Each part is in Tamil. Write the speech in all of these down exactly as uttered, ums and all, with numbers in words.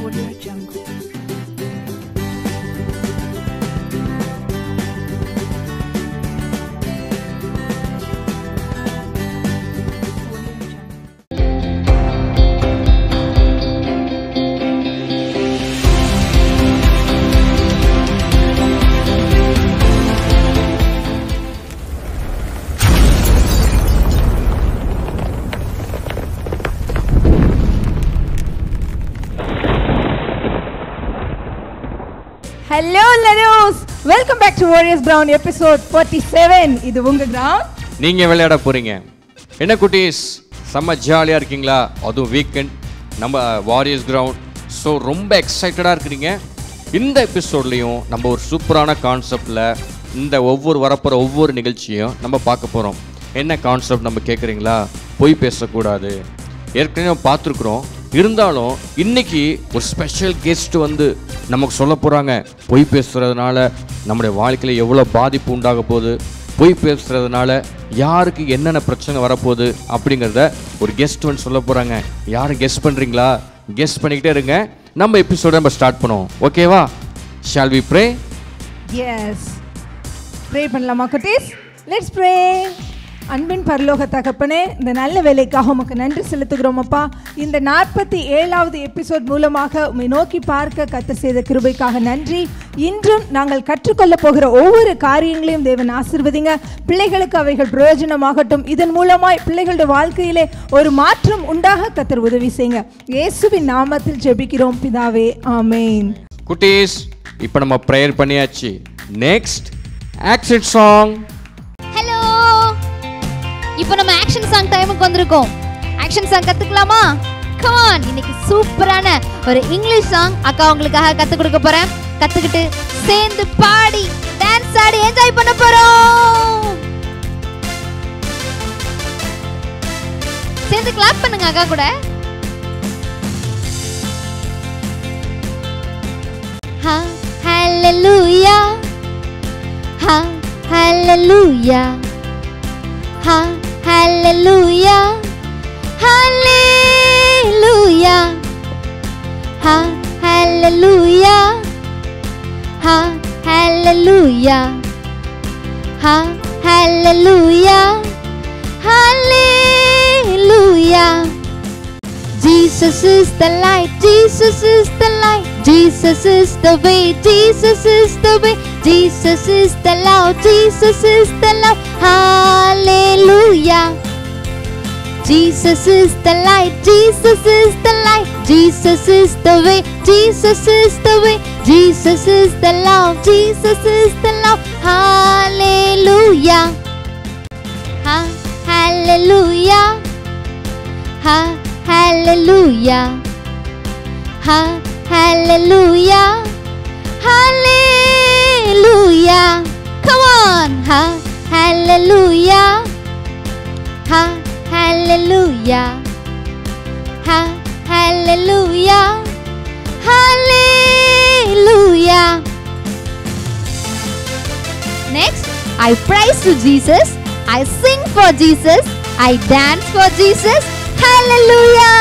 Audio Jungle. Hello Lados, welcome back to Warriors Ground episode forty-seven. இது உங்க கிரவுண்ட். நீங்க விளையாட போறீங்க. என்ன குட்டீஸ், செம்ம ஜாலியா இருக்கீங்களா? அதுவும் வீக்கெண்ட் நம்ம வாரியர்ஸ் கிரவுண்ட். ஸோ ரொம்ப எக்ஸைட்டடாக இருக்கிறீங்க. இந்த எபிசோட்லேயும் நம்ம ஒரு சூப்பரான கான்செப்டில் இந்த ஒவ்வொரு வரப்போகிற ஒவ்வொரு நிகழ்ச்சியும் நம்ம பார்க்க போகிறோம். என்ன கான்செப்ட் நம்ம கேட்குறீங்களா? பொய் பேசக்கூடாது. ஏற்கனவே பார்த்துருக்குறோம். இருந்தாலும் இன்றைக்கி ஒரு ஸ்பெஷல் கெஸ்ட் வந்து நமக்கு சொல்ல போகிறாங்க. பொய் பேசுகிறதுனால நம்முடைய வாழ்க்கையில் எவ்வளோ பாதிப்பு உண்டாக போகுது, பொய் பேசுகிறதுனால யாருக்கு என்னென்ன பிரச்சனை வரப்போகுது அப்படிங்கிறத ஒரு கெஸ்ட் வந்து சொல்ல போகிறாங்க. யாரும் கெஸ் பண்ணுறீங்களா? கெஸ் பண்ணிக்கிட்டே இருங்க. நம்ம எபிசோட நம்ம ஸ்டார்ட் பண்ணுவோம். ஓகேவா? Shall we pray? Yes, pray பண்ணலாமா குட்டீஸ்? Let's pray. அன்பின் பரலோக தகப்பனே, இந்த நல்ல வேலைக்காக உமக்கு நன்றி செலுத்துகிறோம் அப்பா. இந்த நாற்பத்தி ஏழாவது எபிசோட் மூலமாக உம்மை நோக்கி பார்க்க கத்த செய்த கிருபைக்காக நன்றி. இன்றும் நாங்கள் கற்றுக்கொள்ள போகிற ஒவ்வொரு காரியங்களையும் தேவன் ஆசீர்வதிங்க. பிள்ளைகளுக்கு அவைகள் பிரயோஜனமாகட்டும். இதன் மூலமாய் பிள்ளைகளுடைய வாழ்க்கையிலே ஒரு மாற்றம் உண்டாக கத்தர் உதவி செய்யுங்க. இயேசுவின் நாமத்தில் ஜெபிக்கிறோம் பிதாவே, ஆமென். குட்டீஸ், இப்போ நம்ம ப்ரேயர் பண்ணியாச்சு. Next action song. இப்போ நம்ம ஆக்ஷன் சாங் டைமுக்கு வந்திருக்கோம். ஆக்ஷன் சாங் கத்துக்கலாமா? Come on. இன்னைக்கு சூப்பரான ஒரு இங்கிலீஷ் சாங் அக்கா உங்களுக்காக கத்து கொடுக்க போறேன். கத்துக்கிட்டு சேர்ந்து பாடி டான்ஸ் ஆடி என்ஜாய் பண்ண போறோம். சேர்ந்து கிளாப் பண்ணுங்க அக்கா கூட. ஹா ஹalleluya, ஹா ஹalleluya, ஹா hallelujah, hallelujah, ha hallelujah, ha hallelujah, ha hallelujah, hallelujah. Jesus is the light, Jesus is the light, Jesus is the way, Jesus is the way, Jesus is the love, Jesus is the love, hallelujah. Jesus is the light, Jesus is the light, Jesus is the way, Jesus is the way, Jesus is the love, Jesus is the love, hallelujah, ha hallelujah, ha hallelujah, ha hallelujah, hallelujah. Come on, ha hallelujah, ha hallelujah, ha hallelujah, hallelujah. Next, I praise to Jesus, I sing for Jesus, I dance for Jesus, hallelujah.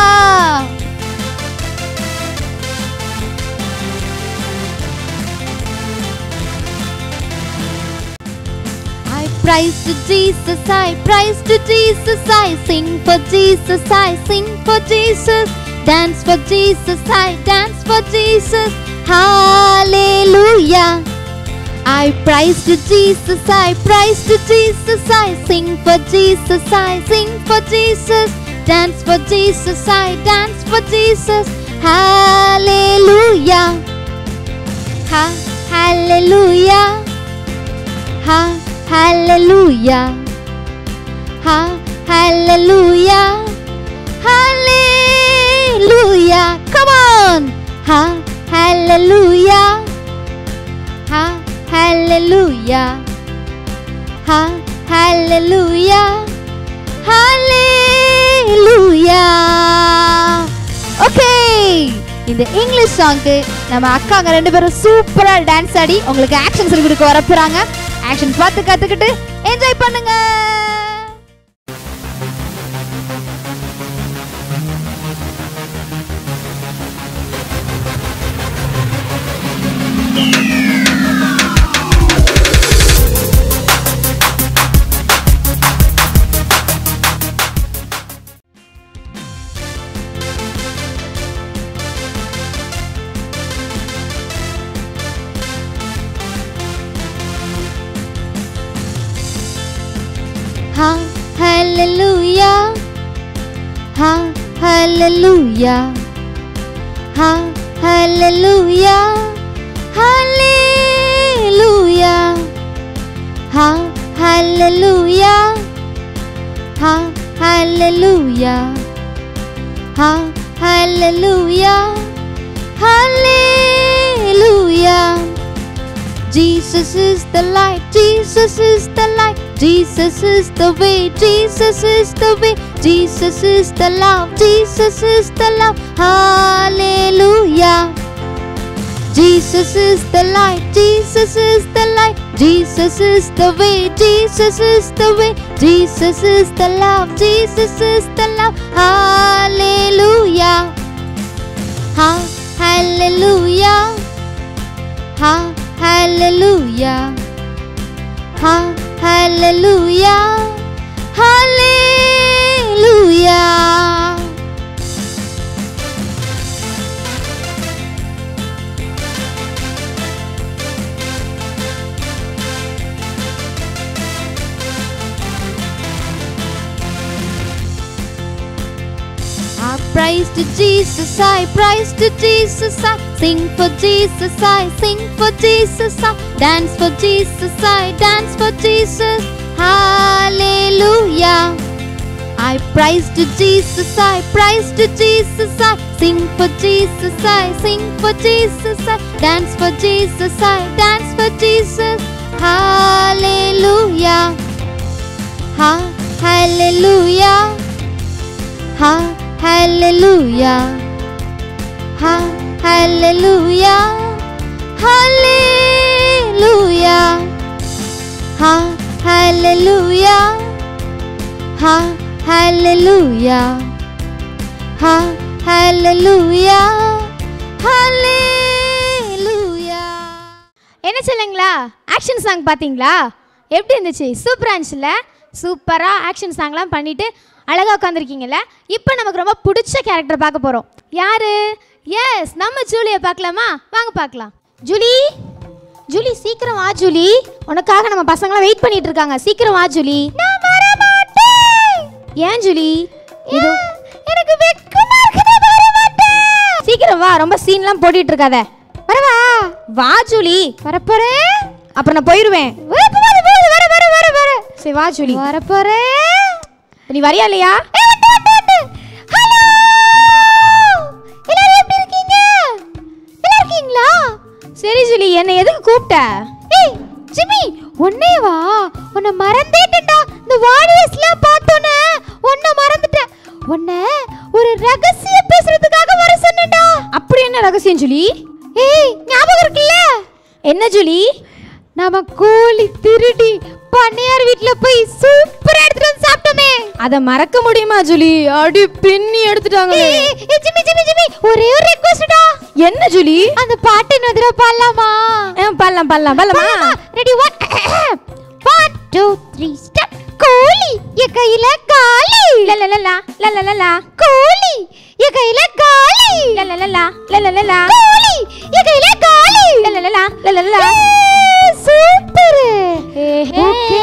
I praise to Jesus, I praise to Jesus, I sing for Jesus, I sing for Jesus, dance for Jesus, I dance for Jesus, hallelujah. I praise to Jesus, I praise to Jesus, I sing for Jesus, I sing for Jesus, dance for Jesus, I dance for Jesus, hallelujah, ha hallelujah, ha hallelujah, ha hallelujah, hallelujah. Come on, ha hallelujah, ha hallelujah, ha hallelujah, hallelujah. Okay, இந்த இங்கிலீஷ் சாங்க்கு நம்ம அக்காங்க ரெண்டு பேரும் சூப்பரா டான்ஸ் ஆடி உங்களுக்கு ஆக்ஷன் சொல்லி கொடுக்க வர போறாங்க. ஆக்ஷன் பார்த்து கத்துக்கிட்டு என்ஜாய் பண்ணுங்க. hallelujah, ha hallelujah, ha hallelujah, hallelujah, ha hallelujah, ha hallelujah, ha hallelujah, hallelujah. Jesus is the light, Jesus is the light, Jesus is the way, Jesus is the way, Jesus is the love, Jesus is the love, hallelujah. Jesus is the light, Jesus is the light, Jesus is the way, Jesus is the way, Jesus is the love, Jesus is the love, hallelujah, ha hallelujah, ha hallelujah, ha hallelujah, hallelujah. I praise to Jesus, I praise to Jesus, I sing for Jesus, I sing for Jesus, I dance for Jesus, I dance for Jesus, hallelujah. I praise to Jesus, I praise to Jesus, I sing for Jesus, I sing for Jesus, I dance for Jesus, I dance for Jesus, hallelujah, ha hallelujah, ha hallelujah, ha hallelujah, hallelujah, ha hallelujah, ha hallelujah, ha hallelujah, hallelujah. என்ன சொல்லுங்களா, ஆக்ஷன் சாங் பார்த்தீங்களா? எப்படி இருந்துச்சு? சூப்பராக இருந்துச்சுல்ல? சூப்பராக ஆக்ஷன் சாங்லாம் பண்ணிவிட்டு அழகாக உட்காந்துருக்கீங்கல்ல? இப்போ நமக்கு ரொம்ப பிடிச்ச கேரக்டர் பார்க்க போகிறோம். யாரு? எஸ், நம்ம ஜூலியை பார்க்கலாமா? வாங்க பார்க்கலாம். ஜூலி, ஜூலி சீக்கிரம் வா ஜூலி, உனக்காக நம்ம பசங்களாம் வெயிட் பண்ணிட்டு இருக்காங்க. சீக்கிரம் வா ஜூலி. நான் வர மாட்டேன். ஏன் ஜூலி? இது எனக்கு வெக்கமா இருக்கு, நான் வர மாட்டேன். சீக்கிரம் வா, ரொம்ப சீன்லாம் போட்டுட்டு இருக்காத. வரவா? வா ஜூலி. வரப்போறேன். அப்புறம் நான் போயிடுவேன். வர வர வர வர. சரி வா ஜூலி. வரப்போறேன். நீ வரியா இல்லையா? ஹலோ, எல்லாரும் எப்படி இருக்கீங்க? நல்லா இருக்கீங்களா? சரி ஜூலி, என்னை எதுக்கு கூப்பிட்ட? ஏய் ஜிம்மி, ஒன்னே வா, உன்னை மறந்தேட்டேன்டா. இந்த வாரியர்ஸ்லாம் பார்த்தோன்னே உன்னை மறந்துட்டேன். உன்னை ஒரு ரகசியம் பேசுறதுக்காக வர சொன்னேன்டா. அப்படி என்ன ரகசியம் ஜூலி? ஏய் ஞாபகம் இருக்குல்ல? என்ன ஜூலி? நாம கோழி திருடி பண்ணையார் வீட்ல போய் சூப்பரா எடுத்துட்டு வந்து சாப்பிட்டோமே, அத மறக்க முடியுமா ஜூலி? அடி பின்னி எடுத்துட்டாங்களே. ஏய் ஜிம்மி ஜிம்மி ஜிம்மி, ஒரே ஒரு ரிக்வெஸ்ட்டா. என்ன ஜூலி? அந்த பாட்டு நதிர பாடலாமா? பாடலாம் பாடலாம் பாடலாமா? Ready one one two three start. கோழி என் கையில காலி, லலலலா லலலலா. கோழி என் கையில காலி, லலலலா லலலலா. கோழி என் கையில காலி, லலலலா லலலலா. சூப்பர். ஓகே,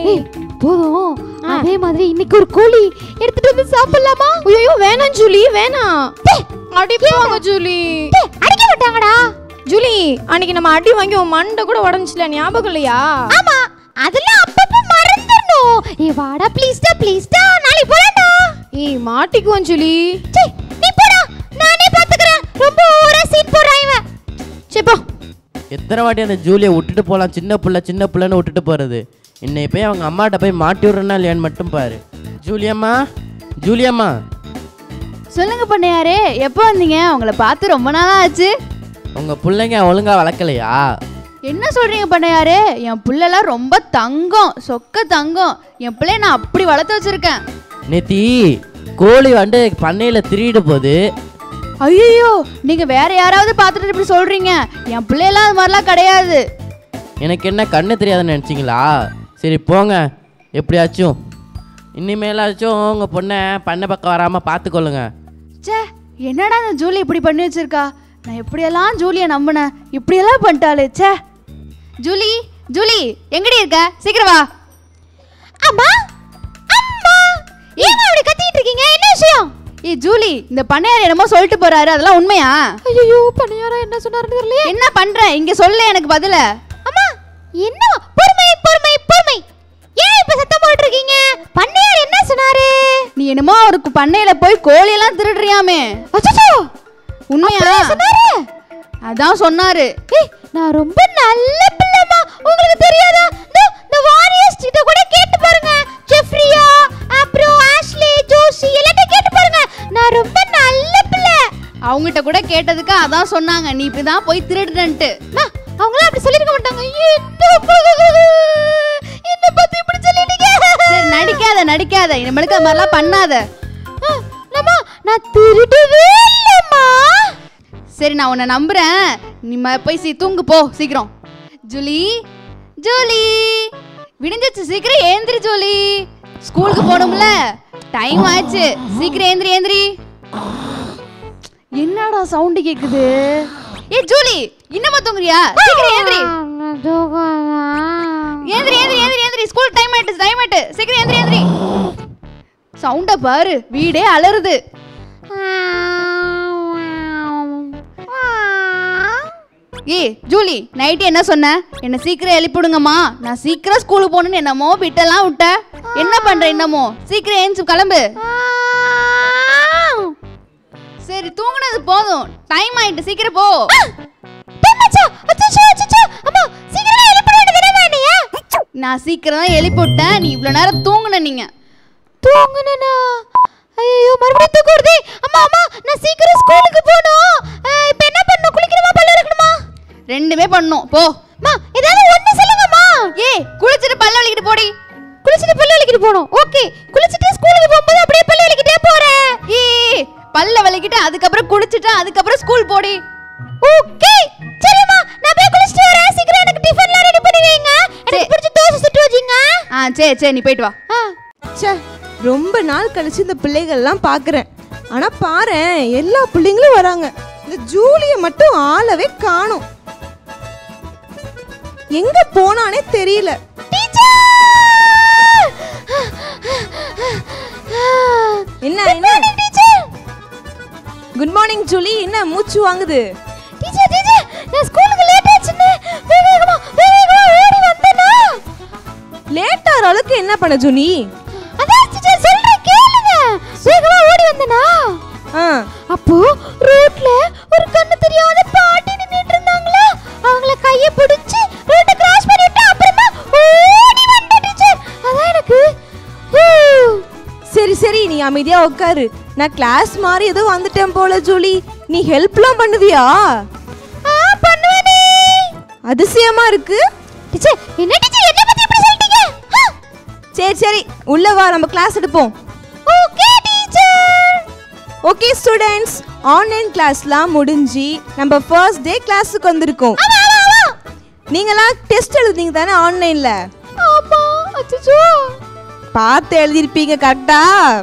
போதும். அதே மாதிரி இன்னைக்கு ஒரு கோழி எடுத்துட்டு வந்து சாப்பிடலாமா? ஐயோ வேணாம் ஜூலி, வேணாம். அடிப்பாங்க ஜூலி. அடிக்க மாட்டாங்கடா ஜூலி. அன்னைக்கு நம்ம அடி வாங்கி உன் மண்டை கூட உடைஞ்சில, ஞாபகம் இல்லையா? ஆமா, அதெல்லாம் அப்பப்ப மறந்துடணும். ஏய் வாடா ப்ளீஸ்டா ப்ளீஸ்டா, நாளைக்கு போலாம்டா. ஏய் மாட்டிக்குவோம் ஜூலி. சீ நீ போடா, நானே பாத்துக்கறேன். ரொம்ப ஓவரா சீன் போடுறான் இவன். சீ போ. எத்தனை வாட்டி அந்த ஜூலியை விட்டுட்டு போகலாம்? சின்ன பிள்ளை சின்ன பிள்ளைன்னு விட்டுட்டு போகிறது. இன்னை போய் அவங்க அம்மாட்ட போய் மாட்டி விட்றனா இல்லையான்னு மட்டும் பாரு. ஜூலியம்மா, ஜூலியம்மா. சொல்லுங்க பண்ணையாரே, எப்போ வந்தீங்க? உங்களை பார்த்து ரொம்ப நாளாக ஆச்சு. உங்கள் பிள்ளைங்க ஒழுங்காக வளர்க்கலையா? என்ன சொல்கிறீங்க பண்ணையாரே? என் பிள்ளைலாம் ரொம்ப தங்கம், சொக்க தங்கம். என் பிள்ளைய நான் அப்படி வளர்த்து வச்சுருக்கேன். நேத்தி கோழி வந்து பண்ணையில் திருடிட்டு போகுது. ஐயோ, நீங்கள் வேற யாராவது பார்த்துட்டு இப்படி சொல்கிறீங்க? என் பிள்ளையெல்லாம் அது மாதிரிலாம் கிடையாது. எனக்கு என்ன கண்ணு தெரியாதுன்னு நினச்சிங்களா? சரி போங்க, எப்படியாச்சும் இனிமேலாச்சும் உங்கள் பொண்ணை பண்ணை பக்கம் வராமல் பார்த்துக்கொள்ளுங்க. சே, என்னடா இந்த ஜூலி இப்படி பண்ணி வச்சிருக்கா? நான் எப்படியெல்லாம் ஜூலியை நம்பினேன், இப்படியெல்லாம் பண்ணிட்டாளே. சே ஜூலி, ஜூலி எங்கடி இருக்க? சீக்கிரம் வா. அம்மா அம்மா பண்ணிட்டு இருக்கீங்க? என்ன விஷயம்? ஏய் ஜூலி, இந்த பண்ணையார் என்னமோ சொல்லிட்டு போறாரு, அதெல்லாம் உண்மையா? ஐயோ, பண்ணையாரா என்ன சொன்னாருன்னு தெரியலையே. என்ன பண்ற? இங்க சொல்லு எனக்கு பதில. அம்மா, என்ன? பொறுமை பொறுமை பொறுமை. ஏன் இப்ப சத்தம் போட்டுட்டு இருக்கீங்க? பண்ணையார் என்ன சொன்னாரு? நீ என்னமோ அவருக்கு பண்ணையில போய் கோழி எல்லாம் திருடுறியாமே. அச்சச்சோ, உண்மையா சொன்னாரு? அதான் சொன்னாரு. ஏய், நான் ரொம்ப நல்ல பிள்ளைமா, உங்களுக்கு தெரியாதா? இந்த வாரியர்ஸ் கிட்ட கூட கேட்டு பாருங்க. ஜெஃப்ரியா, அப்புறம் ஆஷ்லி, ஜோசி எல்லாரும் கேட்டு பாருங்க. நான் ரொம்ப நல்ல பிள்ளை. அவங்ககிட்ட கூட கேட்டதுக்கு அதான் சொன்னாங்க, நீ இப்படிதான் போய் திருடுறன்ட்டு. அம்மா, அவங்களாம் அப்படி சொல்லிருக்க மாட்டாங்க. என்ன பத்தி இப்படி சொல்லிட்டீங்க? சரி, நடிக்காத நடிக்காத, இனிமேலுக்கு அது மாதிரிலாம் பண்ணாத. அம்மா, நான் திருடவே இல்லம்மா. சரி, நான் உன்னை நம்புறேன். நீ ம- போய் சீ தூங்கு போ சீக்கிரம். ஜூலி, ஜூலி, விடிஞ்சிச்சு, சீக்கிரம் ஏந்திரி ஜூலி. ஸ்கூலுக்கு போகணும்ல, டைம் ஆயிடுச்சு. சீக்கிரம் ஏந்திரி ஏந்திரி. என்னடா சவுண்ட் கேக்குது? ஏ ஜூலி, இன்னமா தூங்குறியா? சீக்கிரம் ஏந்திரி ஏந்திரி ஏந்திரி ஏந்திரி ஏந்திரி. ஸ்கூல் டைம் ஆயிடுச்சு, டைம் ஆயிட்டு. சீக்கிரம் ஏந்திரி ஏந்திரி. சவுண்ட பாரு, வீடே அலறுது. ஏ ஜூலி, நைட்டு என்ன சொன்ன? என்ன சீக்கிரம் எழுப்பிடுங்கம்மா, நான் சீக்கிரம் ஸ்கூலுக்கு போகணுன்னு என்னமோ விட்டெல்லாம் விட்ட. என்ன பண்ற இன்னமோ? சீக்கிரம் ஏஞ்சி கிளம்பு. சரி, தூங்குனது போதும், டைம் ஆயிட்டு, சீக்கிரம் போ. நான் சீக்கிரம் தான் எழுப்பி விட்டேன், நீ இவ்வளவு நேரம் தூங்குன. நீங்க தூங்குனனா? ஐயோ, மறுபடியும் தூக்கம் வருதே. அம்மா அம்மா, நான் சீக்கிரம் ஸ்கூலுக்கு போகணும். இப்போ என்ன பண்ணணும்? குளிக்கணுமா, பல்லு விளக்கணுமா? ரெண்டுமே பண்ணும், போ. அம்மா, ஏதாவது ஒண்ணு சொல்லுங்கம்மா. ஏ, குளிச்சிட்டு பல்ல வலிக்கிட்டு போடி. குளிச்சிட்டு பல்லு விளக்கிட்டு போகணும். ஓகே, குளிச்சிட்டு ஸ்கூலுக்கு போகும்போது அப்படியே பல்லு விளக்கிட்டே போறேன். ஏ, பல்ல வலிக்கிட்டு அதுக்கப்புறம் குளிச்சிட்டு அதுக்கப்புறம் ஸ்கூல் போடி. ஓகே, சரிம்மா, நான் போய் குளிச்சிட்டு வரேன். சீக்கிரம் எனக்கு டிஃபன்லாம் ரெடி பண்ணி வைங்க. எனக்கு பிடிச்ச தோசை சுட்டு வச்சிங்க. ஆ சரி சரி, நீ போயிட்டு வா. ச்சே, ரொம்ப நாள் கழிச்சு இந்த பிள்ளைகள்லாம் பார்க்குறேன். ஆனால் பாரேன், எல்லா பிள்ளைங்களும் வராங்க. இந்த ஜூலியை மட்டும் ஆளவே காணோம். எங்க போனானே தெரியல. என்ன என்ன குட் மார்னிங் ஜூலி, என்ன மூச்சு வாங்குது? டீச்சர் டீச்சர், நான் ஸ்கூலுக்கு லேட் ஆச்சுன்னு வேகமா வேகமா ஓடி வந்தேனா? லேட் ஆகிற அளவுக்கு என்ன பண்ண ஜூலி? அதான் டீச்சர் சொல்றேன் கேளுங்க. வேகமா ஓடி வந்தேனா? ஆ, அப்போ ரோட்ல ஒரு கண்ணு தெரியாத பாட்டி நின்னுட்டு இருந்தாங்களா? அவங்கள கைய பிடிச்சு ரோட்ட கிராஸ் பண்ணிட்டு அப்புறமா ஓடி வந்தேன் டீச்சர். அதான் எனக்கு. சரி சரி, நீ அமைதியா உட்காரு. நான் கிளாஸ் மாதிரி ஏதோ வந்துட்டேன் போல ஜூலி. நீ ஹெல்ப்லாம் பண்ணுவியா? ஆ, பண்ணுவேனே. அதிசயமா இருக்கு. டீச்சர், என்ன டீச்சர் என்ன பத்தி இப்படி சொல்லிட்டீங்க? சரி சரி, உள்ள வா, நம்ம கிளாஸ் எடுப்போம். Okay teacher. Okay students, online கிளாஸ்லாம் முடிஞ்சு நம்ம ஃபர்ஸ்ட் டே கிளாஸுக்கு வந்திருக்கோம். ஆமா ஆமா ஆமா. நீங்களாம் டெஸ்ட் எழுதுனீங்க தானே ஆன்லைன்ல? ஆமா. அச்சச்சோ. பார்த்து எழுதிருப்பீங்க கரெக்டா?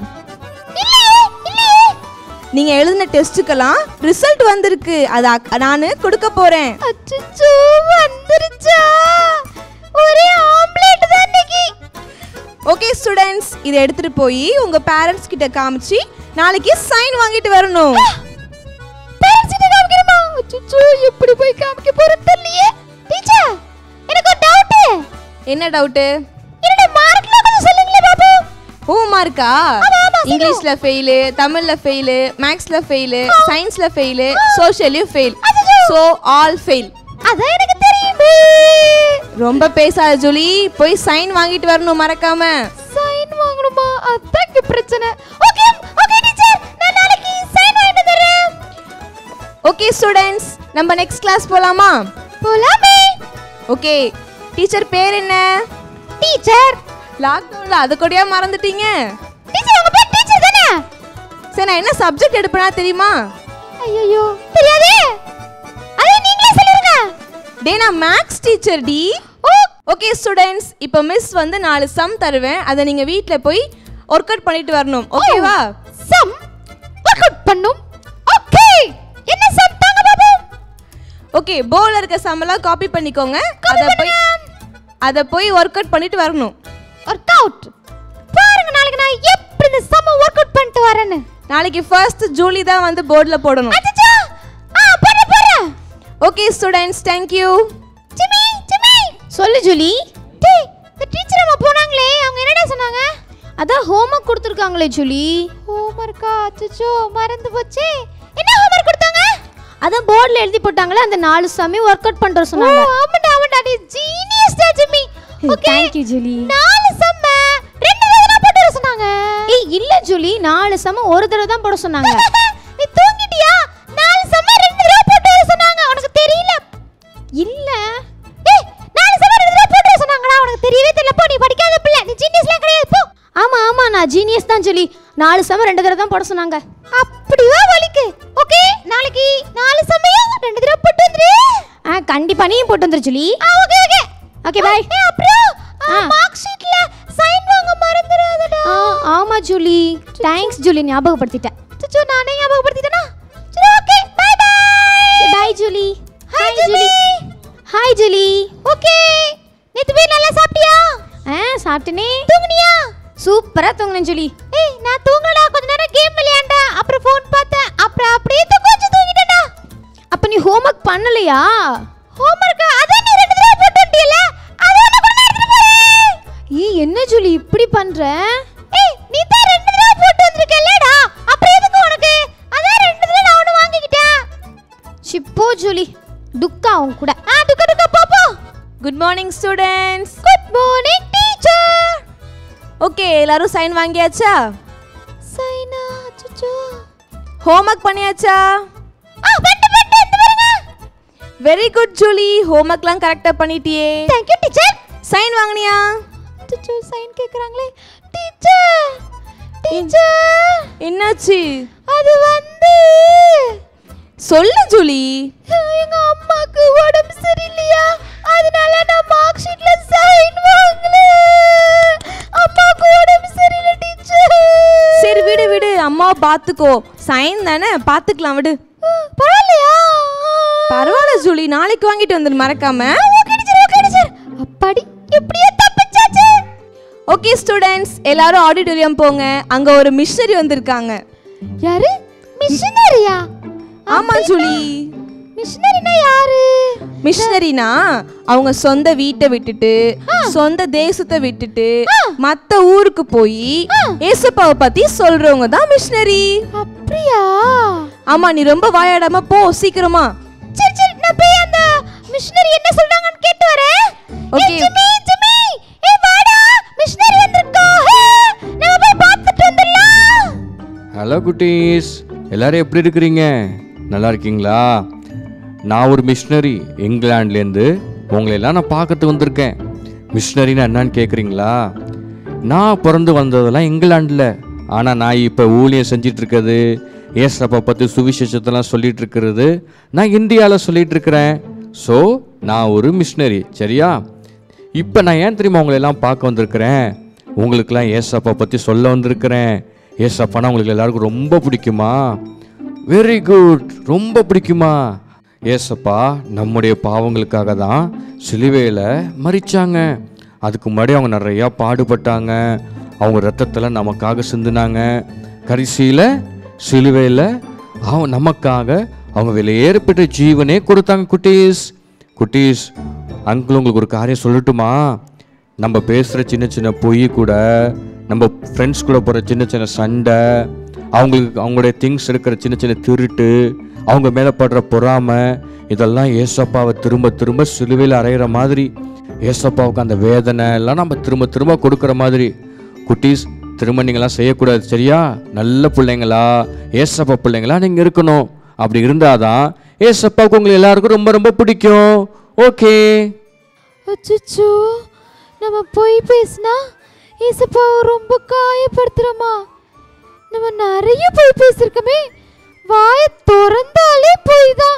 இல்லையே இல்லையே. நீங்க எழுதின டெஸ்ட்டுக்கெல்லாம் ரிசல்ட் வந்திருக்கு. அதை நான் கொடுக்க போறேன். அச்சச்சோ, வந்துருச்சா? ஒரே ஆம்லெட் தான் இன்னைக்கு. ஓகே ஸ்டூடெண்ட்ஸ், இதை எடுத்துட்டு போய் உங்க பேரண்ட்ஸ் கிட்ட காமிச்சு நாளைக்கு சைன் வாங்கிட்டு வரணும். பேரண்ட்ஸ் கிட்ட காமிக்கணுமா? அச்சச்சோ, எப்படி போய் காமிக்க போறேன்னு தெரியலையே. டீச்சர், எனக்கு ஒரு டவுட். என்ன டவுட்? என்னோட மார்க்லாம் கொஞ்சம் சொல்லுங்களே பாபு. ஓ, மார்க்கா? இங்கிலீஷ்ல ஃபெயில், தமிழ்ல ஃபெயில், மேக்ஸ்ல ஃபெயில், சயின்ஸ்ல ஃபெயில், சோஷியலையும் ஃபெயில். So all fail. அதான் எனக்கு தெரியுமே. ரொம்ப பேசாத ஜூலி, போய் சைன் வாங்கிட்டு வரணும் மறக்காம. சைன் வாங்கணுமா? அதான் இங்க பிரச்சனை. ஓகே ஓகே டீச்சர், நான் நாளைக்கு சைன் வாங்கிட்டு வரேன். ஓகே ஸ்டூடெண்ட்ஸ், நம்ம நெக்ஸ்ட் கிளாஸ் போலாமா? போலாமே. ஓகே, டீச்சர் பேர் என்ன? டீச்சர். லாக்டவுன்ல அது கூடயா மறந்துட்டீங்க? டீச்சர், உங்க பேர் டீச்சர் தானே? சரி, நான் என்ன சப்ஜெக்ட் எடுப்பேனா தெரியுமா? ஐயோ, தெரியாதே. அதை நீங்களே சொல்லுங்க. டே, நான் மேக்ஸ் டீச்சர் டி. ஓகே ஸ்டூடெண்ட்ஸ், இப்போ மிஸ் வந்து நாலு சம் தருவேன். அதை நீங்க வீட்ல போய் ஒர்க் அவுட் பண்ணிட்டு வரணும். ஓகேவா? சம் ஒர்க் அவுட் பண்ணும். ஓகே, என்ன சம் தாங்க பாபு? ஓகே, போர்ட்ல இருக்க சம் எல்லாம் காப்பி பண்ணிக்கோங்க. அத போய் அத போய் ஒர்க் அவுட் பண்ணிட்டு வரணும். ஒர்க் அவுட் பாருங்க, நாளைக்கு நான் எப்படி இந்த சம் ஒர்க் அவுட் வரேன்னு. நாளைக்கு ஃபர்ஸ்ட் ஜூலி தான் வந்து போர்டுல போடணும். அச்சச்சோ. ஆ போற போற. Okay students, thank you. Jimmy Jimmy சொல்லு ஜூலி. டேய் இந்த டீச்சர் அம்மா போனாங்களே அவங்க என்னடா சொன்னாங்க? அதான் ஹோம்வொர்க் கொடுத்துருக்காங்களே ஜூலி. ஹோம்வொர்க்கா? அச்சச்சோ மறந்து போச்சே. என்ன ஹோம்வொர்க் கொடுத்தாங்க? அதான் போர்டுல எழுதி போட்டாங்களே அந்த நாலு சமி வொர்க் அவுட் பண்ற சொன்னாங்க. ஓ ஆமாடா ஆமாடா நீ ஜீனியஸ் டா Jimmy. Okay thank you Julie. நாலு சம்ம ரெண்டு தடவை போட்டு வர சொன்னாங்க. ஏய் இல்ல ஜூலி நாலு சம்ம ஒரு தடவை தான் போட சொன்னாங்க. நீ தூங்கிட்டியா? நாலு சம்ம ரெண்டு தடவை போட்டு வர சொன்னாங்க. உனக்கு தெரியல? இல்ல. ஏய் நாலு சம்ம ரெண்டு தடவை போட்டு வர சொன்னாங்கடா. உனக்கு தெரியவே தெரியல. போ நீ படிக்காத பிள்ளை. நீ ஜீனியஸ்லாம் கிடையாது போ. ஆமா ஆமா நான் ஜீனியஸ் தான் ஜூலி. நாலு சம்ம ரெண்டு தடவை தான் போட சொன்னாங்க. அப்படியே வலிக்கு. ஓகே நாளைக்கு நாலு சமயம் ரெண்டு தடவை போட்டு வந்துரு. ஆ கண்டிப்பா நீ போட்டு வந்துரு ஜூலி. ஆ ஓகே ஓகே. Okay bye. ஏ அப்புறம் மார்க் ஷீட்ல சைன் வாங்க மறந்துடாதடா. ஆ ஆமா ஜூலி. தேங்க்ஸ் ஜூலி ஞாபகப்படுத்திட்ட. சச்சோ நானே ஞாபகப்படுத்திட்டேனா? சரி okay bye bye. Bye Julie. Hi Julie. Hi Julie. Okay நேத்து போய் நல்லா சாப்பிட்டியா? ஆ சாப்பிட்டனே. தூங்குனியா? சூப்பரா தூங்குனேன் ஜூலி. ஏய் நான் தூங்கடா கொஞ்ச நேரம் கேம் விளையாண்டா அப்புறம் ஃபோன் பார்த்தேன் அப்புறம் அப்படியே கொஞ்சம் தூங்கிட்டேன்டா. அப்ப நீ ஹோம்வொர்க் பண்ணலையா? ஹோம்வொர்க் அத நீ ரெண்டு தடவை போட்டு வந்தியல அத என்ன பண்ண எடுத்து போறே? ஏய் என்ன ஜூலி இப்படி பண்ற? ஏய் நீ தான் ரெண்டு தடவை போட்டு வந்திருக்கலடா அப்புறம் எதுக்கு உனக்கு? அத ரெண்டு தடவை நான் ஒன்னு வாங்கிக்கிட்டேன். சிப்போ ஜூலி துக்கா உன் கூட. ஆ துக்கா துக்கா போ போ. Good morning students. Good morning teacher. Okay எல்லாரும் சைன் வாங்கியாச்சா? சைனா அச்சச்சோ. ஹோம்வொர்க் பண்ணியாச்சா? ஆ பட்டு பட்டு இந்த பாருங்க. Very good Julie. ஹோம்வொர்க்லாம் கரெக்ட்டா பண்ணிட்டியே. Thank you teacher. சைன் வாங்குனியா? அச்சச்சோ சைன் கேக்குறாங்களே. டீச்சர் டீச்சர் என்னாச்சு? அது வந்து சொல்லு ஜூலி. எங்க அம்மாக்கு உடம்பு சரியில்லையா அதனால நான் மார்க் ஷீட்ல சைன் வாங்கல. அம்மாக்கு உடம்பு சரியில்லை டீச்சர். சரி விடு விடு அம்மாவை பார்த்துக்கோ. சைன் தானே பார்த்துக்கலாம் விடு. பரவாயில்லையா? பரவாயில்ல ஜூலி நாளைக்கு வாங்கிட்டு வந்து மறக்காம. Okay teacher okay teacher. அப்பாடி எப்படியே தப்பிச்சாச்சு. ஓகே ஸ்டூடண்ட்ஸ் எல்லாரும் ஆடிட்டோரியம் போங்க. அங்க ஒரு மிஷனரி வந்திருக்காங்க. யாரு? மிஷனரியா? ஆமா ஜூலி. மிஷனரினா யாரு? மிஷனரினா அவங்க சொந்த வீட்டை விட்டுட்டு சொந்த தேசத்தை விட்டுட்டு மத்த ஊருக்கு போய் ஏசப்பாவை பத்தி சொல்றவங்க தான் மிஷனரி. அப்படியா? ஆமா நீ ரொம்ப வாயாடாம போ சீக்கிரமா. சரி சரி நான் போய் அந்த மிஷனரி என்ன சொல்றாங்கன்னு கேட்டு வரேன். ஓகே ஜிமி ஜிமி ஏ வாடா மிஷனரி வந்திருக்கா. நம்ம போய் பார்த்துட்டு வந்துடலாம். ஹலோ குட்டீஸ், எல்லாரும் எப்படி இருக்கிறீங்க? நல்லா இருக்கீங்களா? நான் ஒரு மிஷினரி இங்கிலாந்துலேருந்து உங்களையெல்லாம் நான் பார்க்கறதுக்கு வந்திருக்கேன். மிஷினரின்னா என்னன்னு கேட்குறீங்களா? நான் பிறந்து வந்ததெல்லாம் இங்கிலாண்டில், ஆனால் நான் இப்போ ஊழியம் செஞ்சிட்டு இருக்கிறது ஏசப்பா பற்றி சுவிசேஷத்தெல்லாம் சொல்லிட்டு இருக்கிறது நான் இந்தியாவில் சொல்லிட்டு இருக்கிறேன். ஸோ நான் ஒரு மிஷினரி சரியா? இப்போ நான் ஏன் தெரியுமா உங்களையெல்லாம் பார்க்க வந்திருக்கிறேன்? உங்களுக்கெல்லாம் ஏசப்பா பற்றி சொல்ல வந்திருக்கிறேன். ஏசப்பானா உங்களுக்கு எல்லாருக்கும் ரொம்ப பிடிக்குமா? வெரி குட், ரொம்ப பிடிக்குமா? ஏசப்பா நம்முடைய பாவங்களுக்காக தான் சிலுவையில் மரிச்சாங்க. அதுக்கு முன்னாடி அவங்க நிறையா பாடுபட்டாங்க. அவங்க ரத்தத்தில் நமக்காக சிந்தினாங்க. கடைசியில் சிலுவையில் அவங்க நமக்காக அவங்க விலையேறப்பட்ட ஜீவனே கொடுத்தாங்க. குட்டீஸ் குட்டீஸ் அங்கிள் உங்களுக்கு ஒரு காரியம் சொல்லட்டுமா? நம்ம பேசுகிற சின்ன சின்ன பொய் கூட, நம்ம ஃப்ரெண்ட்ஸ் கூட போகிற சின்ன சின்ன சண்டை, அவங்களுக்கு அவங்களுடைய திங்ஸ் இருக்கிற சின்ன சின்ன திருட்டு, அவங்க மேலே படுற பொறாமை, இதெல்லாம் ஏசப்பாவை திரும்ப திரும்ப சிலுவையில் அறையிற மாதிரி, ஏசப்பாவுக்கு அந்த வேதனை எல்லாம் நம்ம திரும்ப திரும்ப கொடுக்குற மாதிரி. குட்டீஸ் திரும்ப நீங்களாம் செய்யக்கூடாது சரியா? நல்ல பிள்ளைங்களா ஏசப்பா பிள்ளைங்களா நீங்கள் இருக்கணும். அப்படி இருந்தாதான் ஏசப்பாவுக்கு உங்களை எல்லாருக்கும் ரொம்ப ரொம்ப பிடிக்கும். ஓகே. அச்சச்சோ நம்ம போய் பேசினா ஏசப்பாவை ரொம்ப காயப்படுத்துறோமா? நம்ம நிறைய போய் பேசியிருக்கோமே, வாயை திறந்தாலே போய் தான்.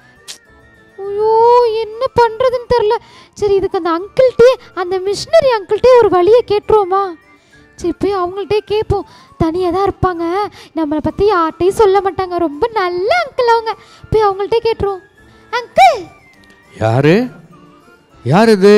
ஐயோ என்ன பண்ணுறதுன்னு தெரில. சரி இதுக்கு அந்த அங்கிள்கிட்டே அந்த மிஷினரி அங்கிள்கிட்டே ஒரு வழியை கேட்டுருவோமா? சரி போய் அவங்கள்ட்டே கேட்போம். தனியாக தான் இருப்பாங்க, நம்மளை பற்றி யார்கிட்டையும் சொல்ல மாட்டாங்க, ரொம்ப நல்ல அங்கிள் அவங்க. போய் அவங்கள்ட்டே கேட்டுருவோம். அங்கிள். யாரு யார் இது?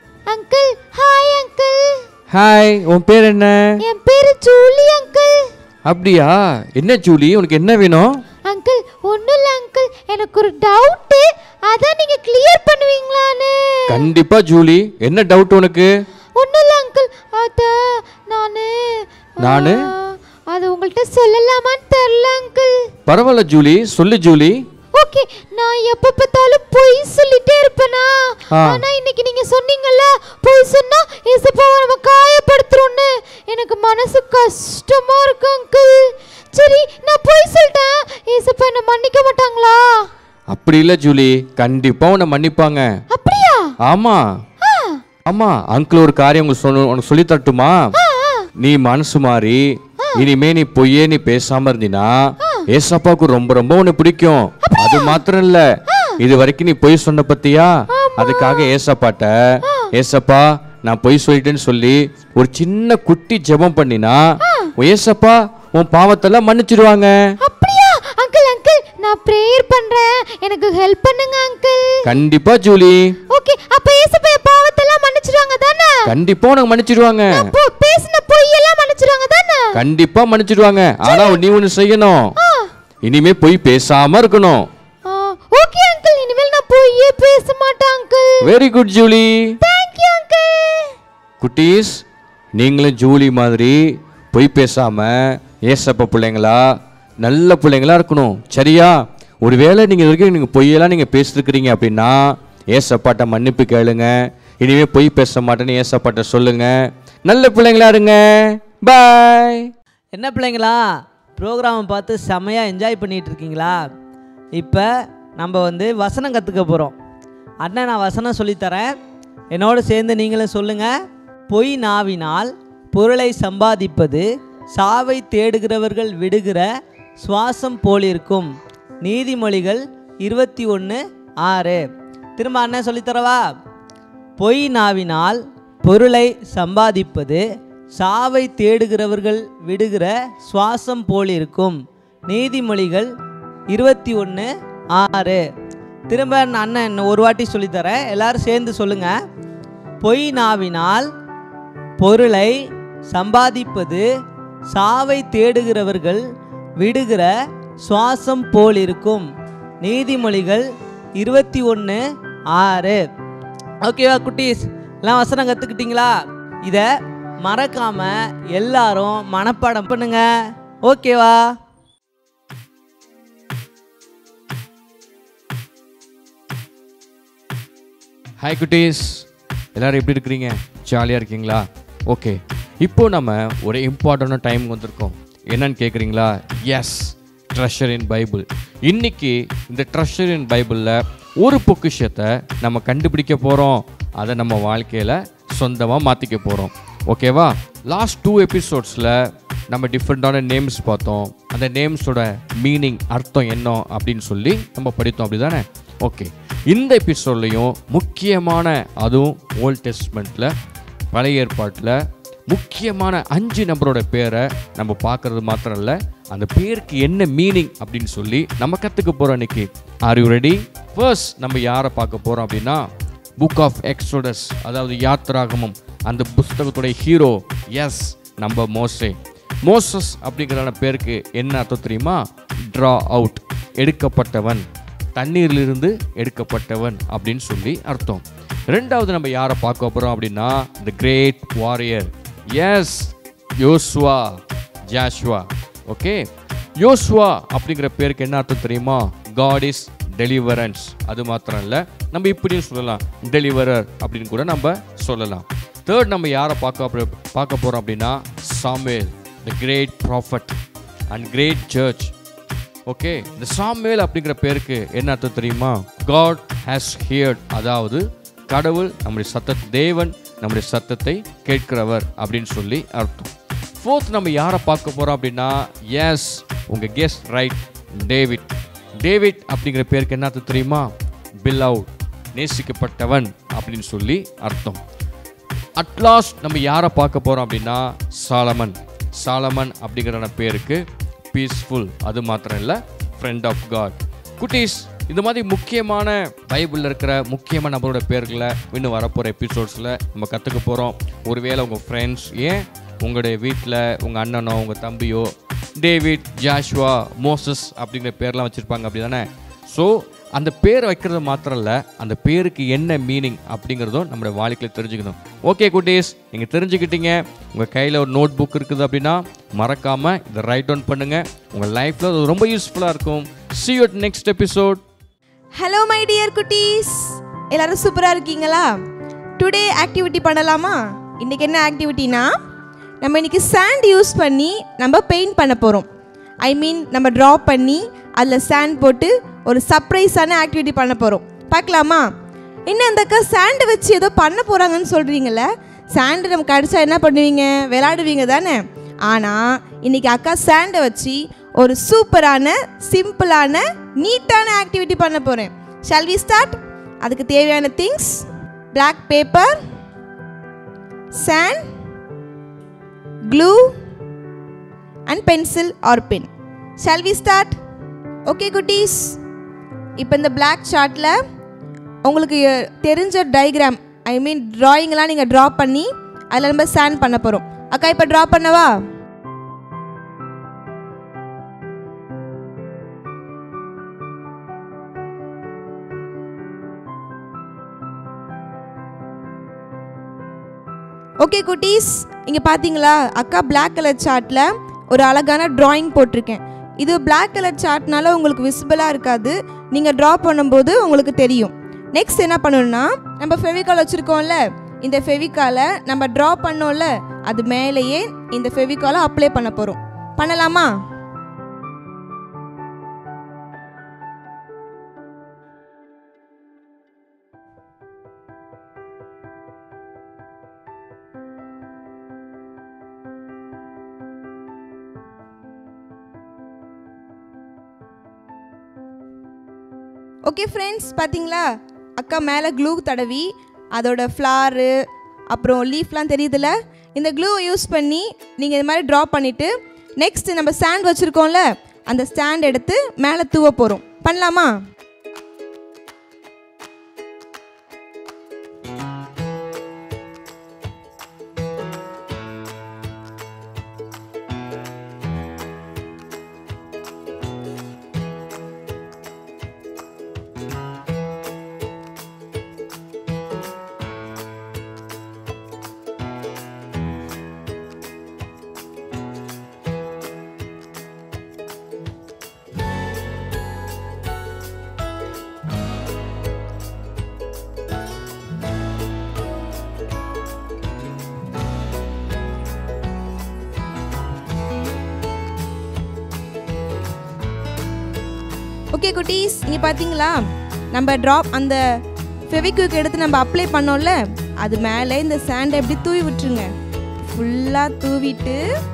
அங்கிள். Hi uncle. ஹாய், உன் பேர் என்ன? என் பேரு ஜூலி அங்கிள். அப்படியா? என்ன ஜூலி, உனக்கு என்ன வேணும்? அங்கிள் ஒன்றும் இல்லை அங்கிள், எனக்கு ஒரு டவுட்டு, அதான் நீங்கள் கிளியர் பண்ணுவீங்களான்னு. கண்டிப்பா ஜூலி, என்ன டவுட் உனக்கு? ஒன்றும் இல்லை அங்கிள், அதை நான் நானு அது உங்கள்கிட்ட சொல்லலாமான்னு தெரில அங்கிள். பரவாயில்ல ஜூலி, சொல்லு ஜூலி. ஓகே, நான் எப்ப பார்த்தாலும் பொய் சொல்லிட்டே இருப்பேனா, ஆனா இன்னைக்கு நீங்க சொன்னீங்கல்ல பொய் சொன்னா ஏசப்பாவை நம்ம காயப்படுத்துறோம்னு, எனக்கு மனசு கஷ்டமா இருக்கு அங்கிள். சரி நான் பொய் சொல்லிட்டேன், ஏசப்பா என்ன மன்னிக்க மாட்டாங்களா? அப்படி இல்ல ஜூலி, கண்டிப்பா உன்னை மன்னிப்பாங்க. அப்படியா? ஆமா ஆமா, அங்கிள் ஒரு காரியம் உங்களுக்கு சொல்லு உனக்கு சொல்லி தரட்டுமா? நீ மனசு மாறி இனிமே நீ பொய்யே நீ பேசாம இருந்தீனா ஏசப்பாவுக்கு ரொம்ப ரொம்ப உன்னை பிடிக்கும். அது மாத்திரம் இல்ல, இது வரைக்கும் நீ பொய் சொன்ன பத்தியா, அதுக்காக ஏசப்பாட்ட ஏசப்பா நான் பொய் சொல்லிட்டேன்னு சொல்லி ஒரு சின்ன குட்டி ஜெபம் பண்ணினா ஏசப்பா உன் பாவத்தெல்லாம் மன்னிச்சிடுவாங்க. அப்படியா அங்கிள்? அங்கிள் நான் பிரேயர் பண்றேன், எனக்கு ஹெல்ப் பண்ணுங்க அங்கிள். கண்டிப்பா ஜூலி. ஓகே, அப்ப ஏசப்பா பாவத்தெல்லாம் மன்னிச்சிடுவாங்க தானே? கண்டிப்பா உனக்கு மன்னிச்சிடுவாங்க. அப்போ பேசின பொய் எல்லாம் மன்னிச்சிடுவாங்க தானே? கண்டிப்பா மன்னிச்சிடுவாங்க. ஆனா நீ ஒன்னு செய்யணும், இனிமே பொய் பேசாம இருக்கணும். ஓகே அங்கிள், இனிமேல் நான் பொய்யே பேச மாட்டேன் uncle. Very good Julie. Thank you uncle. குட்டீஸ், நீங்களும் ஜூலி மாதிரி பொய் பேசாம ஏசப்பா பிள்ளைங்களா நல்ல பிள்ளைங்களா இருக்கணும், சரியா? ஒருவேளை நீங்க இது வரைக்கும் நீங்க பொய்யெல்லாம் நீங்க பேசிருக்கிறீங்க அப்படின்னா ஏசப்பாட்ட மன்னிப்பு கேளுங்க. இனிமே பொய் பேச மாட்டேன்னு ஏசப்பாட்ட சொல்லுங்க. நல்ல பிள்ளைங்களா இருங்க. பாய். என்ன பிள்ளைங்களா, ப்ரோக்ராமை பார்த்து செம்மையாக என்ஜாய் பண்ணிகிட்டு இருக்கீங்களா? இப்போ நம்ம வந்து வசனம் கற்றுக்க போகிறோம். அண்ணன் நான் வசனம் சொல்லித்தரேன், என்னோடு சேர்ந்து நீங்களும் சொல்லுங்கள். பொய் நாவினால் பொருளை சம்பாதிப்பது சாவை தேடுகிறவர்கள் விடுகிற சுவாசம் போலிருக்கும். நீதிமொழிகள் இருபத்தி ஒன்று ஆறு. திரும்ப அண்ணன் சொல்லித்தரவா? பொய் நாவினால் பொருளை சம்பாதிப்பது சாவை தேடுகிறவர்கள் விடுகிற சுவாசம் போலிருக்கும். நீதிமொழிகள் இருபத்தி ஒன்று ஆறு. திரும்ப அண்ணன் ஒரு வாட்டி சொல்லித்தரேன், எல்லாரும் சேர்ந்து சொல்லுங்க. பொய் நாவினால் பொருளை சம்பாதிப்பது சாவை தேடுகிறவர்கள் விடுகிற சுவாசம் போலிருக்கும். நீதிமொழிகள் இருபத்தி ஒன்று ஆறு. ஓகேவா குட்டீஸ், எல்லாம் வசனம் கற்றுக்கிட்டீங்களா? இதை மறக்காம எல்லாரும் மனப்பாடம் பண்ணுங்க, ஓகேவா? ஹாய் குட்டீஸ், எல்லாரும் எப்படி இருக்கிறீங்க? ஜாலியாக இருக்கீங்களா? ஓகே, இப்போ நம்ம ஒரு இம்பார்ட்டண்டான டைம் வந்திருக்கோம். என்னன்னு கேட்குறீங்களா? Yes, treasure in Bible. இன்னைக்கு இந்த ட்ரெஷர் இன் பைபிளில் ஒரு பொக்கிஷத்தை நம்ம கண்டுபிடிக்க போகிறோம். அதை நம்ம வாழ்க்கையில் சொந்தமாக மாற்றிக்க போகிறோம், ஓகேவா? லாஸ்ட் டூ எபிசோட்ஸில் நம்ம டிஃப்ரெண்ட்டான நேம்ஸ் பார்த்தோம். அந்த நேம்ஸோட மீனிங், அர்த்தம் என்ன அப்படின்னு சொல்லி நம்ம படித்தோம், அப்படி தானே? ஓகே, இந்த எபிசோட்லையும் முக்கியமான, அதுவும் ஓல்ட் டெஸ்ட்மெண்ட்டில் பழைய ஏற்பாட்டில் முக்கியமான அஞ்சு நபரோட பேரை நம்ம பார்க்கறது மாத்திரம் இல்லை, அந்த பேருக்கு என்ன மீனிங் அப்படின்னு சொல்லி நம்ம கற்றுக்க போகிறோம் இன்னைக்கு. Are you ready? ஃபர்ஸ்ட் நம்ம யாரை பார்க்க போகிறோம் அப்படின்னா புக் ஆஃப் எக்ஸோடஸ், அதாவது யாத்ராகமம், அந்த புஸ்தகத்துடைய ஹீரோ. எஸ், நம்ம மோசே. மோசஸ் அப்படிங்கிற பேருக்கு என்ன அர்த்தம் தெரியுமா? ட்ரா அவுட், எடுக்கப்பட்டவன், தண்ணீரிலிருந்து எடுக்கப்பட்டவன் அப்படின்னு சொல்லி அர்த்தம். ரெண்டாவது நம்ம யாரை பார்க்க போகிறோம் அப்படின்னா the great warrior. Yes, Yosuva, Joshua. Okay, Yosuva அப்படிங்கிற பேருக்கு என்ன அர்த்தம் தெரியுமா? God is deliverance. அது மாத்திரம் இல்லை, நம்ம இப்படியும் சொல்லலாம், டெலிவரர் அப்படின்னு கூட நம்ம சொல்லலாம். தேர்ட் நம்ம யாரை பார்க்க பார்க்க போகிறோம் அப்படின்னா Samuel, the great prophet and great church. Okay, இந்த சாமுவேல் அப்படிங்கிற பேருக்கு என்ன அர்த்தம் தெரியுமா? காட் ஹேஸ் ஹியர்ட், அதாவது கடவுள் நம்முடைய சத்தத்தை, தேவன் நம்முடைய சத்தத்தை கேட்கிறவர் அப்படின்னு சொல்லி அர்த்தம். ஃபோர்த் நம்ம யாரை பார்க்க போகிறோம் அப்படின்னா எஸ், உங்கள் கெஸ் ரைட், டேவிட். டேவிட் அப்படிங்கிற பேருக்கு என்ன அர்த்தம் தெரியுமா? பிலவுட், நேசிக்கப்பட்டவன் அப்படின்னு சொல்லி அர்த்தம். அட்லாஸ்ட் நம்ம யாரை பார்க்க போகிறோம் அப்படின்னா சாலமன். சாலமன் அப்படிங்கிற பேருக்கு பீஸ்ஃபுல், அது மாத்திரம் இல்லை, ஃப்ரெண்ட் ஆஃப் காட். குட்டீஸ், இந்த மாதிரி முக்கியமான பைபிளில் இருக்கிற முக்கியமான நபரோட பேர்களை இன்னும் வரப்போகிற எபிசோட்ஸில் நம்ம கற்றுக்க போகிறோம். ஒருவேளை உங்கள் ஃப்ரெண்ட்ஸ், ஏன் உங்களுடைய வீட்டில் உங்கள் அண்ணனோ உங்கள் தம்பியோ டேவிட், ஜாஷ்வா, மோசஸ் அப்படிங்கிற பேர்லாம் வச்சுருப்பாங்க அப்படி தானே. ஸோ அந்த பேர் வைக்கிறது மாத்திரம் இல்லை, அந்த பேருக்கு என்ன மீனிங் அப்படிங்கிறதும் நம்மளோட வாழ்க்கையில் தெரிஞ்சுக்கணும். ஓகே குட்டீஸ், நீங்கள் தெரிஞ்சுக்கிட்டீங்க. உங்கள் கையில் ஒரு நோட் புக் இருக்குது அப்படின்னா மறக்காமல் இதை ரைட் டவுன் பண்ணுங்கள். உங்கள் லைஃப்பில் அது ரொம்ப யூஸ்ஃபுல்லாக இருக்கும். See you at next episode. Hello my dear குட்டீஸ், எல்லாரும் சூப்பராக இருக்கீங்களா? டுடே ஆக்டிவிட்டி பண்ணலாமா? இன்றைக்கி என்ன ஆக்டிவிட்டினா, நம்ம இன்றைக்கி சாண்ட் யூஸ் பண்ணி நம்ம பெயிண்ட் பண்ண போகிறோம். ஐ மீன் நம்ம ட்ரா பண்ணி அதில் சாண்ட் போட்டு ஒரு சர்ப்ரைஸான ஆக்டிவிட்டி பண்ண போகிறோம். பார்க்கலாமா? என்ன அந்த அக்கா சாண்டை வச்சு ஏதோ பண்ண போகிறாங்கன்னு சொல்கிறீங்களே, சாண்டு நமக்கு அடித்தா என்ன பண்ணுவீங்க? விளையாடுவீங்க தானே. ஆனால் இன்றைக்கி அக்கா சாண்டை வச்சு ஒரு சூப்பரான சிம்பிளான நீட்டான ஆக்டிவிட்டி பண்ண போகிறேன். Shall we start? அதுக்கு தேவையான things: black paper, sand, glue and pencil or pen. Shall we start? Okay குட்டீஸ், இப்போ இந்த பிளாக் சார்ட்டில் உங்களுக்கு தெரிஞ்ச டயக்ராம், ஐ மீன் ட்ராயிங்லாம் நீங்கள் ட்ரா பண்ணி அதில் நம்ம சாண்ட் பண்ண போகிறோம். அக்கா இப்போ ட்ரா பண்ணவா? ஓகே குட்டீஸ், இங்கே பார்த்தீங்களா அக்கா பிளாக் கலர் சார்ட்டில் ஒரு அழகான ட்ராயிங் போட்டிருக்கேன். இது பிளாக் கலர் சார்ட்னால உங்களுக்கு விசிபிளாக இருக்காது, நீங்கள் ட்ரா பண்ணும்போது உங்களுக்கு தெரியும். நெக்ஸ்ட் என்ன பண்ணணும்னா, நம்ம ஃபெவிகால் வச்சுருக்கோம்ல, இந்த ஃபெவிகாலை நம்ம ட்ரா பண்ணோம்ல அது மேலேயே இந்த ஃபெவிகாலை அப்ளை பண்ண போகிறோம். பண்ணலாமா? ஓகே ஃப்ரெண்ட்ஸ், பார்த்தீங்களா அக்கா மேலே க்ளூ தடவி அதோட ஃப்ளாரு அப்புறம் லீஃப்லாம் தெரியுதுல்ல, இந்த க்ளூவை யூஸ் பண்ணி நீங்கள் இது மாதிரி ட்ரா பண்ணிவிட்டு நெக்ஸ்ட் நம்ம ஸ்டாண்ட் வச்சுருக்கோம்ல அந்த ஸ்டாண்ட் எடுத்து மேலே தூவ போகிறோம். பண்ணலாமா? ஓகே குட்டீஸ், இங்கே பார்த்தீங்களா நம்ம ட்ராப் அந்த ஃபெவிக்விக் எடுத்து நம்ம அப்ளை பண்ணோம்ல அது மேலே இந்த சாண்டை எப்படி தூவி விட்டுருங்க. ஃபுல்லாக தூவிட்டு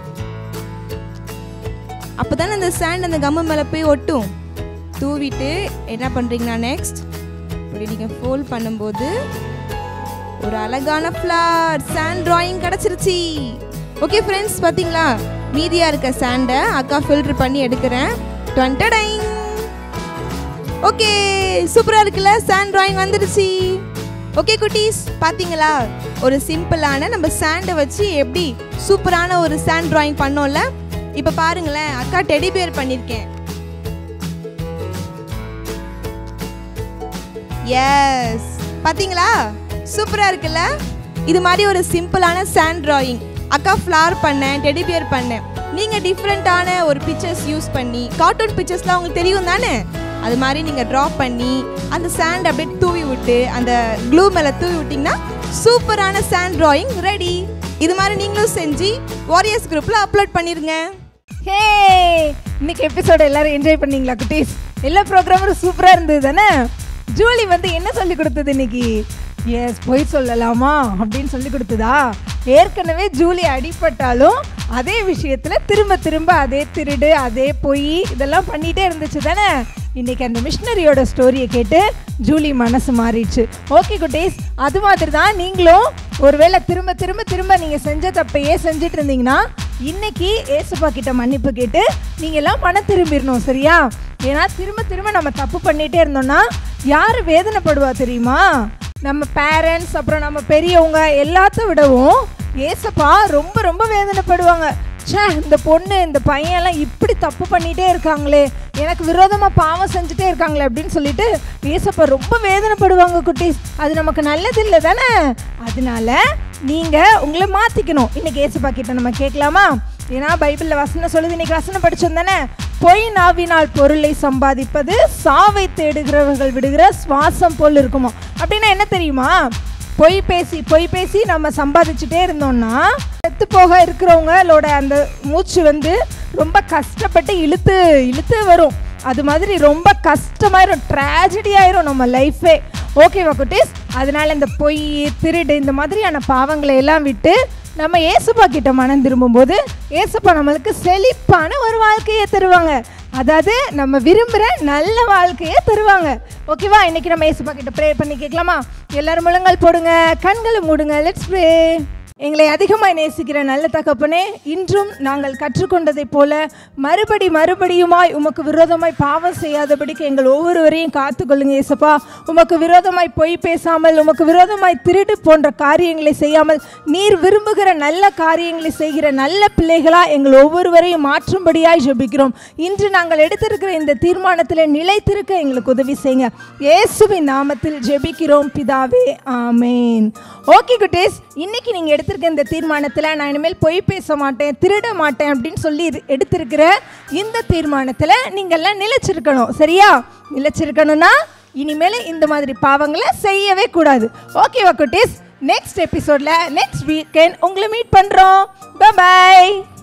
அப்போ தானே அந்த சாண்ட் அந்த கம்மு மேலே போய் ஒட்டும். தூவிட்டு என்ன பண்ணுறீங்கன்னா நெக்ஸ்ட் இப்படி நீங்கள் ஃபோல்ட் பண்ணும்போது ஒரு அழகான ஃப்ளார் சாண்ட் ட்ராயிங் கிடச்சிருச்சு. ஓகே ஃப்ரெண்ட்ஸ், பார்த்தீங்களா மீதியாக இருக்க சாண்டை அக்கா ஃபில்டர் பண்ணி எடுக்கிறேன். டுவெண்ட்டடைங். ஓகே, சூப்பராக இருக்குல்ல, சாண்ட் ட்ராயிங் வந்துடுச்சு. ஓகே குட்டீஸ், பார்த்தீங்களா ஒரு சிம்பிளான நம்ம சாண்டை வச்சு எப்படி சூப்பரான ஒரு சாண்ட் ட்ராயிங் பண்ணோம்ல. இப்போ பாருங்களேன், அக்கா டெடி பியர் பண்ணியிருக்கேன். எஸ், பார்த்தீங்களா சூப்பராக இருக்குல்ல. இது மாதிரி ஒரு சிம்பிளான சாண்ட் ட்ராயிங் அக்கா ஃப்ளார் பண்ணேன், டெடி பியர் பண்ணேன். நீங்கள் டிஃப்ரெண்ட்டான ஒரு பிக்சர்ஸ் யூஸ் பண்ணி, கார்ட்டூன் பிக்சர்ஸ்லாம் உங்களுக்கு தெரியும் தானே, அது மாதிரி நீங்கள் ட்ரா பண்ணி அந்த சாண்ட் அப்படியே தூவி விட்டு அந்த க்ளூ மேலே தூவி விட்டிங்கன்னா சூப்பரான சாண்ட் ட்ராயிங் ரெடி. இது மாதிரி நீங்களும் செஞ்சு வாரியர்ஸ் குரூப்பில் அப்லோட் பண்ணிடுங்க. ஹே, இன்னைக்கு எபிசோட எல்லாரும் என்ஜாய் பண்ணீங்களா குட்டீஸ்? எல்லா ப்ரோக்ராமும் சூப்பராக இருந்தது தானே? ஜூலி வந்து என்ன சொல்லி கொடுத்தது இன்னைக்கு? எஸ், பொய் சொல்லலாமா அப்படின்னு சொல்லி கொடுத்ததா? ஏற்கனவே ஜூலி அடிபட்டாலும் அதே விஷயத்தில் திரும்ப திரும்ப அதே திருடு அதே பொய் இதெல்லாம் பண்ணிகிட்டே இருந்துச்சு தானே? இன்றைக்கி அந்த மிஷினரியோட ஸ்டோரியை கேட்டு ஜூலி மனசு மாறிடுச்சு. ஓகே குட்டீஸ், அது மாதிரி தான் நீங்களும் ஒருவேளை திரும்ப திரும்ப திரும்ப நீங்கள் செஞ்ச தப்பையே செஞ்சுட்டு இருந்தீங்கன்னா இன்னைக்கு ஏசப்பா கிட்ட மன்னிப்பு கேட்டு நீங்கள் எல்லாம் மனம் திரும்பிடணும், சரியா? ஏன்னா திரும்ப திரும்ப நம்ம தப்பு பண்ணிகிட்டே இருந்தோம்னா யார் வேதனைப்படுவா தெரியுமா? நம்ம பேரண்ட்ஸ், அப்புறம் நம்ம பெரியவங்க எல்லாத்த விடவும் ஏசப்பா ரொம்ப ரொம்ப வேதனைப்படுவாங்க. ச்சே இந்த பொண்ணு இந்த பையன்லாம் இப்படி தப்பு பண்ணிகிட்டே இருக்காங்களே, எனக்கு விரோதமாக பாவம் செஞ்சுட்டே இருக்காங்களே அப்படின்னு சொல்லிட்டு ஏசப்பா ரொம்ப வேதனைப்படுவாங்க குட்டீஸ். அது நமக்கு நல்லதில்லை தானே. அதனால நீங்கள் உங்களை மாற்றிக்கணும். இன்றைக்கி ஏசப்பா கிட்ட நம்ம கேட்கலாமா? ஏன்னா பைபிளில் வசனம் சொல்லுது, இன்றைக்கி வசனம் படித்தோம் தானே, பொய் நாவினால் பொருளை சம்பாதிப்பது சாவை தேடுகிறவர்கள் விடுகிற சுவாசம் போல் இருக்குமோ. அப்படின்னா என்ன தெரியுமா? பொய் பேசி பொய் பேசி நம்ம சம்பாதிச்சுட்டே இருந்தோம்னா செத்து போக இருக்கிறவங்களோட அந்த மூச்சு வந்து ரொம்ப கஷ்டப்பட்டு இழுத்து இழுத்து வரும். அது மாதிரி ரொம்ப கஷ்டமாயிரும், ட்ராஜடி ஆயிரும் நம்ம லைஃபே. ஓகேவா குட்டீஸ்? அதனால இந்த பொய், திருடு, இந்த மாதிரியான பாவங்களை எல்லாம் விட்டு நம்ம ஏசப்பா கிட்ட மனம் திரும்பும்போது ஏசப்பா நம்மளுக்கு செழிப்பான ஒரு வாழ்க்கையை தருவாங்க. அதாவது நம்ம விரும்புகிற நல்ல வாழ்க்கையை தருவாங்க. ஓகேவா? இன்னைக்கு நம்ம ஏசப்பா கிட்ட ப்ரே பண்ணி கேட்கலாமா? எல்லாரும் முழங்கால் போடுங்க, கண்களை மூடுங்க. Let's pray. எங்களை அதிகமாக நேசிக்கிற நல்ல தகப்பனே, இன்றும் நாங்கள் கற்றுக்கொண்டதைப் போல மறுபடி மறுபடியுமாய் உமக்கு விரோதமாய் பாவம் செய்யாதபடிக்கு எங்கள் ஒவ்வொருவரையும் காத்துக்கொள்ளுங்க ஏசப்பா. உமக்கு விரோதமாய் பொய் பேசாமல், உமக்கு விரோதமாய் திருடு போன்ற காரியங்களை செய்யாமல், நீர் விரும்புகிற நல்ல காரியங்களை செய்கிற நல்ல பிள்ளைகளாக எங்கள் ஒவ்வொருவரையும் மாற்றும்படியாய் ஜெபிக்கிறோம். இன்று நாங்கள் எடுத்திருக்கிற இந்த தீர்மானத்தில் நிலைத்திருக்க எங்களுக்கு உதவி செய்யுங்க. இயேசுவின் நாமத்தில் ஜெபிக்கிறோம் பிதாவே, ஆமேன். ஓகே குட்டீஸ், இன்னைக்கு நீங்கள் எடுத்திருக்க இந்த தீர்மானத்தில் நான் இனிமேல் பொய் பேச மாட்டேன், திருட மாட்டேன் அப்படின்னு சொல்லி எடுத்திருக்கிற இந்த தீர்மானத்தில் நீங்கள்லாம் நிலைச்சிருக்கணும். சரியா? நிலைச்சிருக்கணும்னா இனிமேல் இந்த மாதிரி பாவங்களை செய்யவே கூடாது. ஓகேவா குட்டீஸ்? நெக்ஸ்ட் எபிசோடில் நெக்ஸ்ட் வீக்கெண்ட் உங்களை மீட் பண்ணுறோம். பை பாய்.